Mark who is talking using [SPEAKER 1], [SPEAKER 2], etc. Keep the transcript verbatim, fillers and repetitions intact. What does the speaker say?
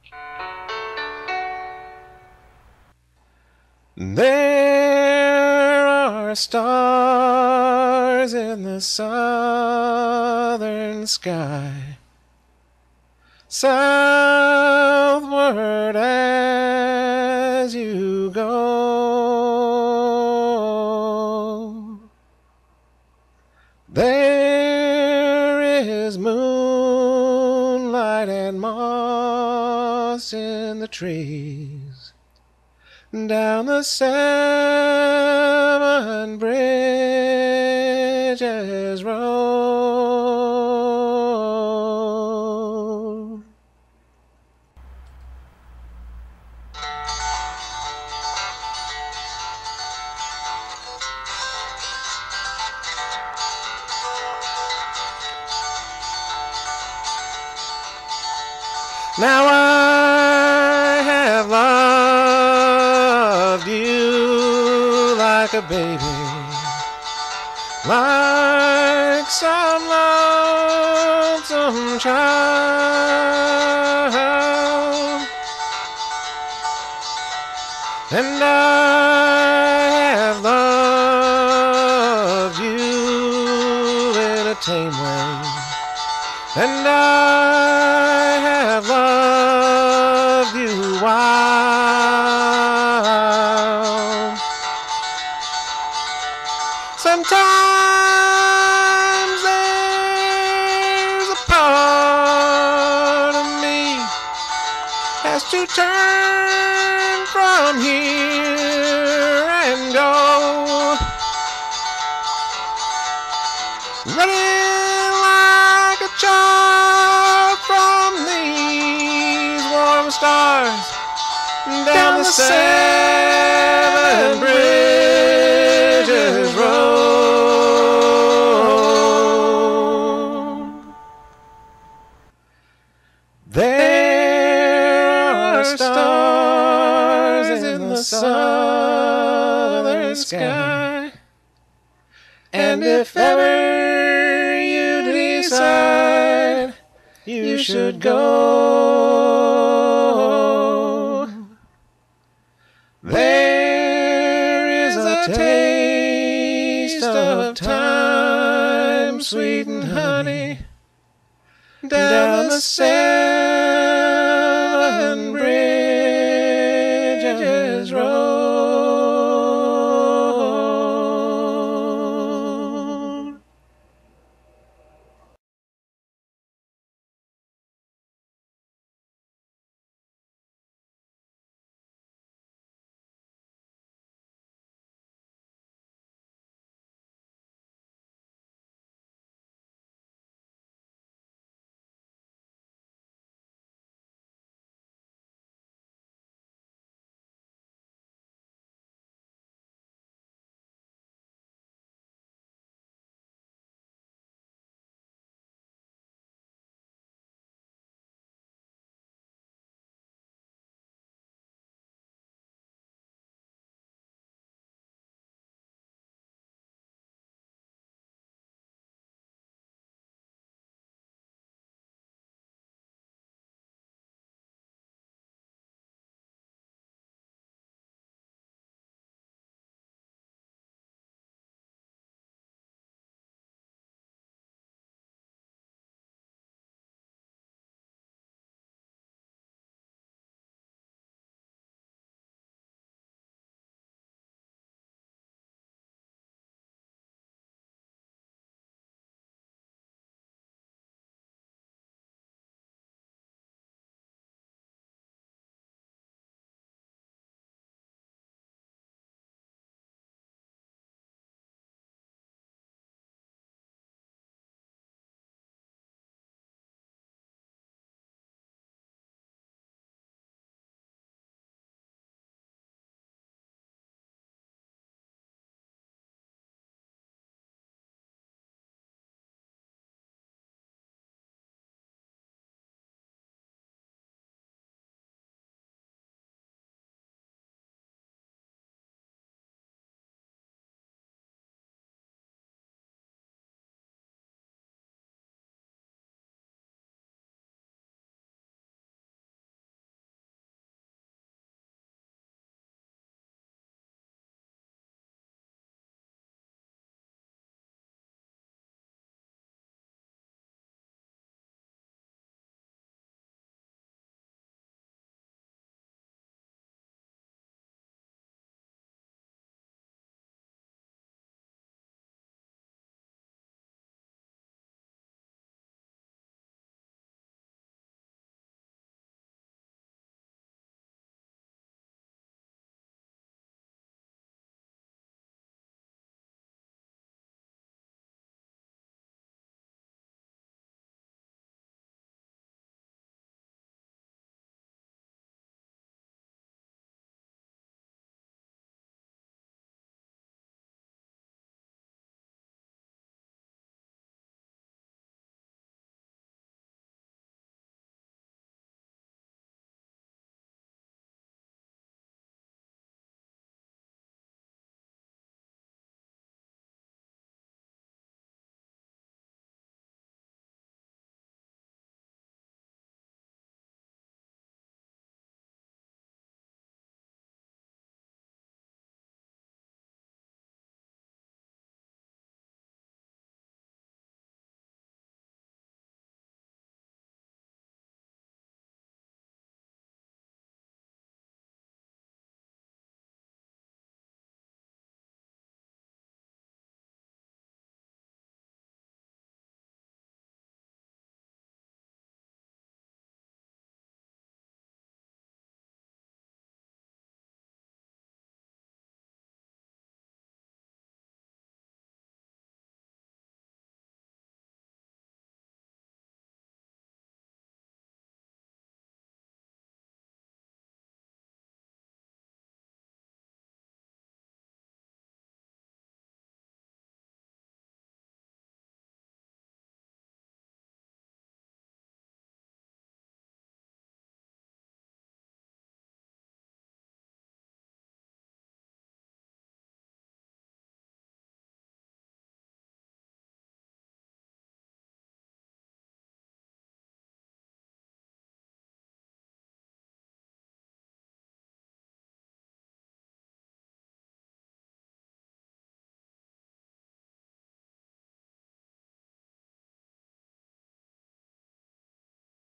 [SPEAKER 1] There are stars in the southern sky, southward as you go. There is moonlight and moss in the trees, down the seven bridges road. Now I have loved you like a baby, like some lonesome child, and I have loved you in a tame way, and I have loved you wild. Sometimes there's a part of me has to turn from here and go, running like a child from these warm stars down the seven bridges road. There are stars in the southern sky, and if ever you decide you should go, there is a taste of time, sweet and honey, down the sand.